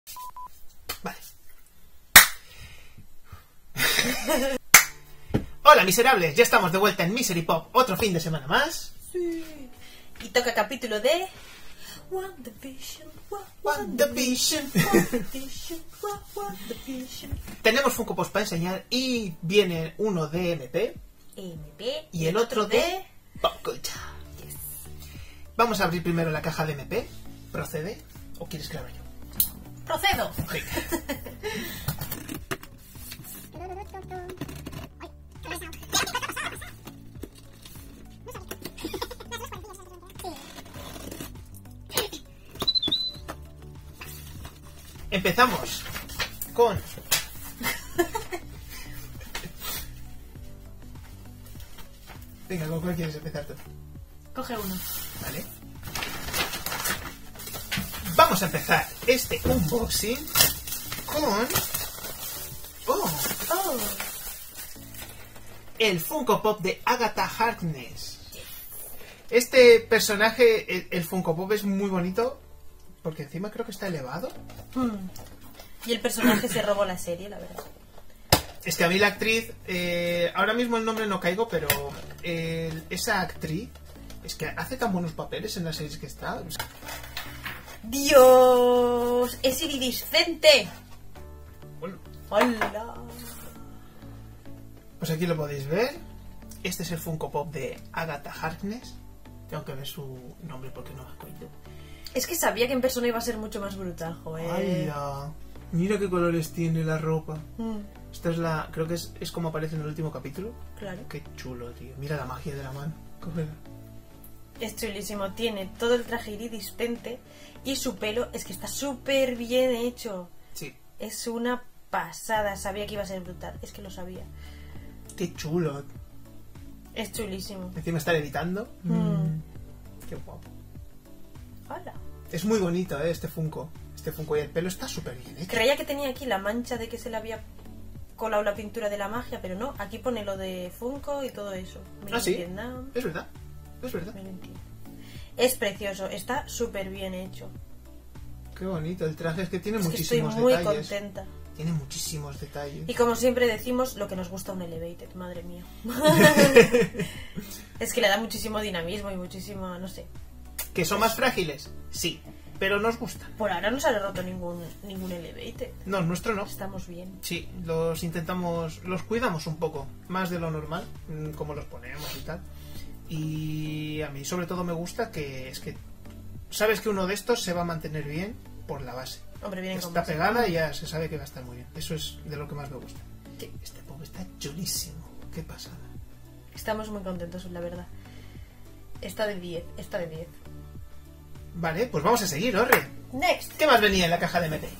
Vale. Hola, miserables. Ya estamos de vuelta en Misery Pop. Otro fin de semana más. Sí. Y toca capítulo de WandaVision. Tenemos Funko Pops para enseñar y viene uno de MP y el otro de Pop Culture. Yes. Vamos a abrir primero la caja de MP. ¿Procede? ¿O quieres que la abra yo? Procedo. Empezamos con... Venga, ¿con cuál quieres empezar tú? Coge uno. Vale. Vamos a empezar este unboxing con... Oh. El Funko Pop de Agatha Harkness. Este personaje, el Funko Pop es muy bonito porque encima creo que está elevado. Y el personaje se robó la serie, la verdad. Es que a mí la actriz, ahora mismo el nombre no caigo, pero esa actriz es que hace tan buenos papeles en las series que está. ¡Dios! ¡Es iridiscente! Bueno, ¡Hola! pues aquí lo podéis ver. Este es el Funko Pop de Agatha Harkness. Tengo que ver su nombre porque no me acuerdo. Es que sabía que en persona iba a ser mucho más brutal, joder. ¡Hala! Mira qué colores tiene la ropa. Mm, Esta es la... Creo que es como aparece en el último capítulo. claro. Qué chulo, tío. Mira la magia de la mano. Cógela. Es chulísimo. Tiene todo el traje iridiscente y su pelo es que está súper bien hecho. Sí. Es una pasada. Sabía que iba a ser brutal. Es que lo sabía. Qué chulo. Es chulísimo. Encima está levitando. Qué guapo. Hola. Es muy bonito, este Funko. Este Funko y el pelo está súper bien hecho. Creía que tenía aquí la mancha de que se le había colado la pintura de la magia, pero no. Aquí pone lo de Funko y todo eso. Made in sí. Vietnam. Es verdad. Es verdad. Made in China. Es precioso. Está súper bien hecho. Qué bonito. El traje es que tiene Es que estoy muchísimos muy detalles. contenta. Tiene muchísimos detalles. Y como siempre decimos, lo que nos gusta un Elevated, madre mía. Es que le da muchísimo dinamismo y muchísimo, no sé. ¿Que son más frágiles? Sí. Pero nos gustan. Por ahora no se ha roto ningún Elevated. No, el nuestro no. Estamos bien. Sí, los intentamos, los cuidamos un poco, más de lo normal, como los ponemos y tal. Y a mí sobre todo me gusta que es que sabes que uno de estos se va a mantener bien por la base. Hombre, vienen con Está base. pegada y ya se sabe que va a estar muy bien. Eso es de lo que más me gusta. Sí. Este pop está chulísimo. Qué pasada. Estamos muy contentos, la verdad. Está de 10, está de 10. Vale, pues vamos a seguir, Orre. Next. ¿Qué más venía en la caja de MP?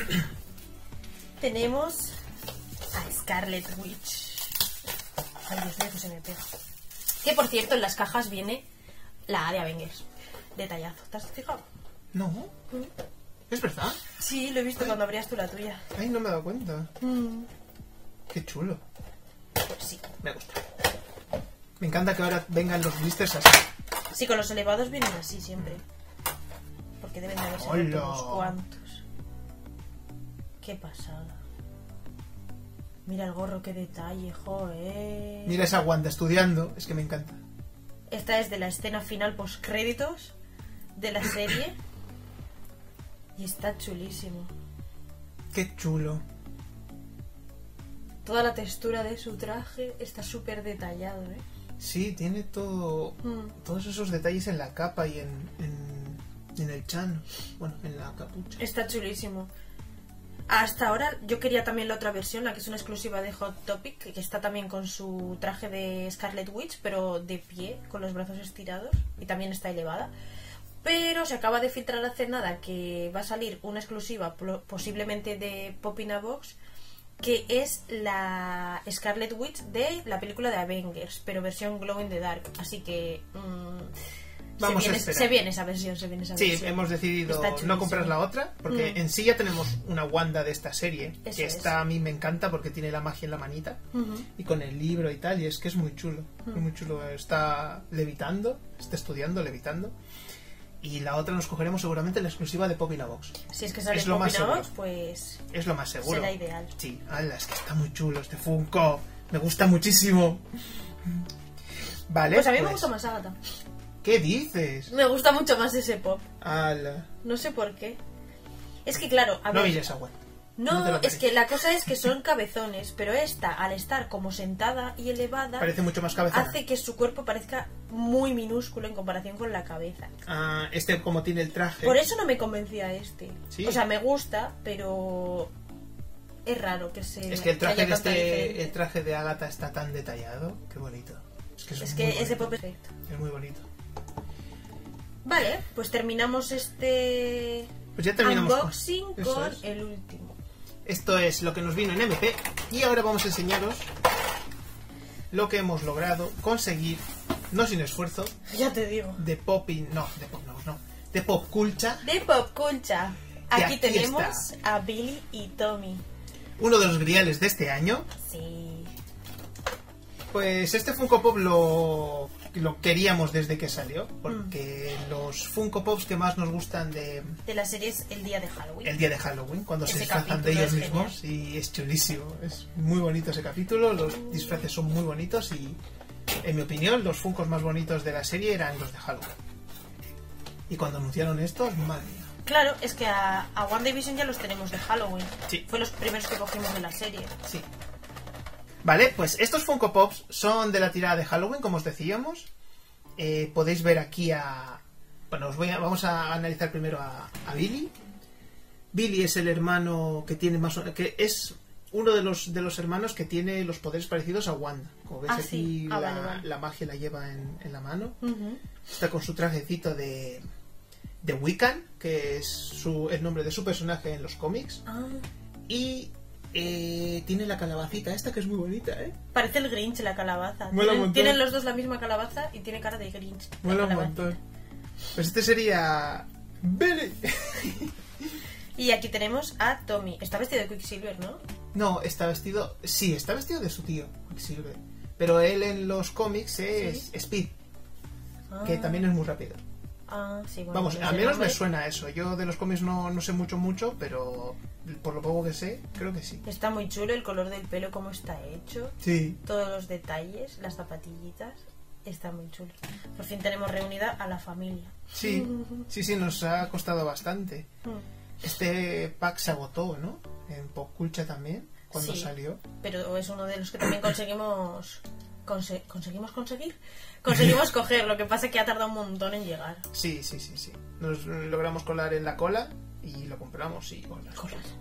Tenemos a Scarlet Witch. Ay, Dios mío, que se me pega. Que por cierto, en las cajas viene la A de Avengers. Detallazo. ¿Te has fijado? No, es verdad. Sí, lo he visto cuando abrías tú la tuya. Ay, no me he dado cuenta. Qué chulo. Sí. Me gusta. Me encanta que ahora vengan los blisters así. Sí, con los elevados vienen así siempre. Porque deben de haberse roto ¡Hola! unos cuantos. Qué pasada. Mira el gorro, qué detalle, joder. Mira esa Wanda estudiando. Es que me encanta. Esta es de la escena final post créditos de la serie. Y está chulísimo. Qué chulo. Toda la textura de su traje está súper detallado, ¿eh? Sí, tiene todo, todos esos detalles en la capa y en el chan. Bueno, en la capucha. Está chulísimo. Hasta ahora yo quería también la otra versión, la que es una exclusiva de Hot Topic, que está también con su traje de Scarlet Witch, pero de pie, con los brazos estirados, y también está elevada. Pero se acaba de filtrar hace nada que va a salir una exclusiva, posiblemente de Pop in a Box, que es la Scarlet Witch de la película de Avengers, pero versión Glow in the Dark. Así que Vamos a esperar. se viene esa versión. Sí, hemos decidido Está chulísimo. no comprar la otra, porque en sí ya tenemos una Wanda de esta serie, Eso que es. esta a mí me encanta porque tiene la magia en la manita, y con el libro y tal, y es que es muy chulo. Es muy chulo. Está levitando, está estudiando, levitando. Y la otra nos cogeremos seguramente la exclusiva de Pop in a Box. Si es que sale Es lo más Pop in a seguro. Box, pues Es lo más seguro. será ideal. Sí, ala, es que está muy chulo este Funko. Me gusta muchísimo. Vale, Pues a mí me gusta más Agatha. ¿Qué dices? Me gusta mucho más ese pop. Ala. No sé por qué. Es que claro, a No ver... mires agua. No, te lo es crees. que la cosa es que son cabezones, pero esta, al estar como sentada y elevada, Parece mucho más cabezona. hace que su cuerpo parezca muy minúsculo en comparación con la cabeza. Ah, este como tiene el traje. Por eso no me convencía este. Sí. O sea, me gusta, pero es raro que se... Es que el traje haya de tanta diferencia. el traje de Agatha está tan detallado. Qué bonito. Es Es muy que ese bonito. pop es perfecto. Es muy bonito. Vale, pues terminamos este Pues ya terminamos unboxing eso con es. el último. Esto es lo que nos vino en MP. Y ahora vamos a enseñaros lo que hemos logrado conseguir, no sin esfuerzo, Ya te digo. de Popping. No, de Pop Culture. De Pop Culture. Y Aquí aquí tenemos está. a Billy y Tommy. Uno de los griales de este año. Sí. Pues este Funko Pop lo queríamos desde que salió, porque los Funko Pops que más nos gustan de De la serie es El Día de Halloween. el día de Halloween, cuando se Ese disfrazan de capítulo ellos es mismos, y es chulísimo, es muy bonito ese capítulo, los disfraces son muy bonitos y, en mi opinión, los Funkos más bonitos de la serie eran los de Halloween. Y cuando anunciaron estos, madre mía. Claro, es que a WandaVision ya los tenemos de Halloween. Sí. Fue los primeros que cogimos de la serie. Sí. Vale, pues estos Funko Pops son de la tirada de Halloween, como os decíamos. Podéis ver aquí a... Bueno, vamos a analizar primero a Billy. Billy es el hermano que tiene más... que es uno de los hermanos que tiene los poderes parecidos a Wanda. Como ves Ah, aquí, sí. Vale. la magia la lleva en la mano. Ujú. Está con su trajecito de Wiccan, que es el nombre de su personaje en los cómics. Ah, Y tiene la calabacita esta que es muy bonita, ¿eh? parece el Grinch la calabaza. Mola un montón. Tienen los dos la misma calabaza y tiene cara de Grinch. la Mola un calabacita. montón. Pues este sería... Billy. Y aquí tenemos a Tommy. Está vestido de Quicksilver, ¿no? No, está vestido... Sí, está vestido de su tío, Quicksilver. Pero él en los cómics es Sí. Speed, Ah, que también es muy rápido. Ah, sí, bueno. Vamos, pues al el menos me nombre suena eso. Yo de los cómics no sé mucho, pero por lo poco que sé, creo que sí. Está muy chulo el color del pelo, cómo está hecho. Sí. Todos los detalles, las zapatillitas. Está muy chulo. Por fin tenemos reunida a la familia. Sí, nos ha costado bastante. Mm. Este pack se agotó, ¿no? En Pop Culture también, cuando Sí. salió. Pero es uno de los que también conseguimos... ¿Conseguimos conseguir? Conseguimos coger, lo que pasa es que ha tardado un montón en llegar. Sí. Nos logramos colar en la cola y lo compramos y... Colas.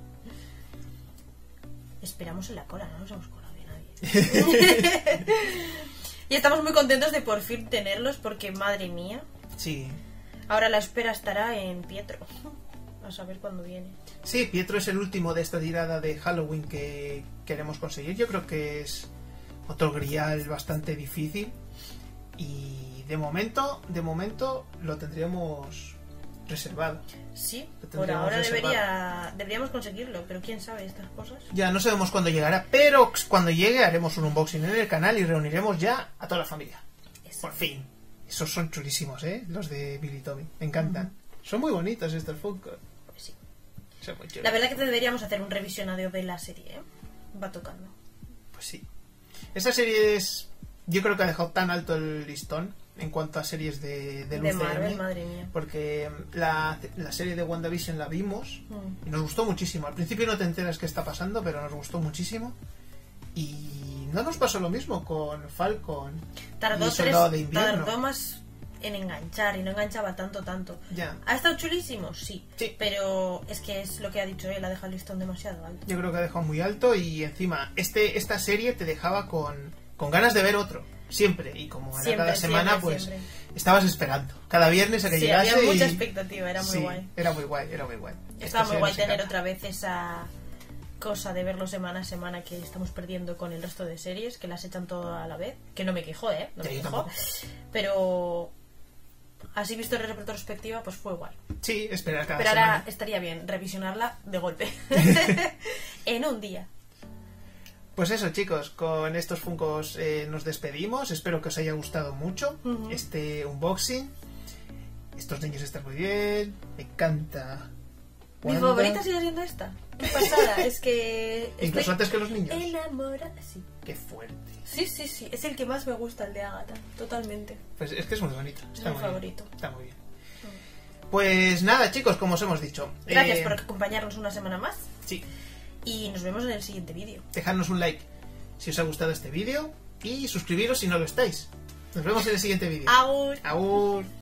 Esperamos en la cola, no nos hemos colado de nadie. Y estamos muy contentos de por fin tenerlos porque, madre mía, Sí. ahora la espera estará en Pietro. A saber cuándo viene. Sí, Pietro es el último de esta tirada de Halloween que queremos conseguir. Yo creo que es otro grial bastante difícil. Y de momento lo tendríamos reservado. Sí, Lo por tendríamos ahora reservado. deberíamos conseguirlo, pero quién sabe estas cosas. Ya no sabemos cuándo llegará, pero cuando llegue haremos un unboxing en el canal y reuniremos ya a toda la familia. Eso. Por fin. Esos son chulísimos, ¿eh? Los de Billy y Tommy. Me encantan. Son muy bonitos estos Funko. Pues sí. Son muy chulos. La verdad que deberíamos hacer un revisionado de la serie, ¿eh? Va tocando. Pues sí. Esa serie es... Yo creo que ha dejado tan alto el listón en cuanto a series del De UCM, Marvel, madre mía. porque la serie de WandaVision la vimos y nos gustó muchísimo. Al principio no te enteras qué está pasando, pero nos gustó muchísimo. Y no nos pasó lo mismo con Falcon y Soldado de Invierno. Tardó más en enganchar y no enganchaba tanto. Ya. ¿Ha estado chulísimo? Sí. Sí. Pero es que es lo que ha dicho él, ha dejado el listón demasiado alto. Yo creo que ha dejado muy alto y encima esta serie te dejaba con ganas de ver otro. Siempre. Y como era Siempre, cada semana, siempre, pues siempre. estabas esperando. Cada viernes a que Sí, llegase. había mucha y... expectativa, era muy Sí, guay. Era muy guay. Estaba Esta muy serie guay nos tener encanta. otra vez esa cosa de verlo semana a semana que estamos perdiendo con el resto de series, que las echan todo a la vez. Que no me quejo, ¿eh? No Sí, me yo quejo. tampoco. Pero así visto en retrospectiva, pues fue guay. Sí, esperar cada Pero semana. ahora estaría bien revisionarla de golpe. En un día. Pues eso, chicos, con estos Funkos nos despedimos. Espero que os haya gustado mucho este unboxing. Estos niños están muy bien. Me encanta. Mi Wanda. favorita sigue siendo esta. Qué pasada, es que... Incluso estoy antes que los niños. enamorada, sí. Qué fuerte. Sí, es el que más me gusta, el de Agatha, totalmente. Pues es que es muy bonito. Está mi muy favorito. Bien. Está muy bien. Pues nada, chicos, como os hemos dicho. Gracias por acompañarnos una semana más. Sí. Y nos vemos en el siguiente vídeo. Dejadnos un like si os ha gustado este vídeo y suscribiros si no lo estáis. Nos vemos en el siguiente vídeo. ¡Agur! ¡Agur!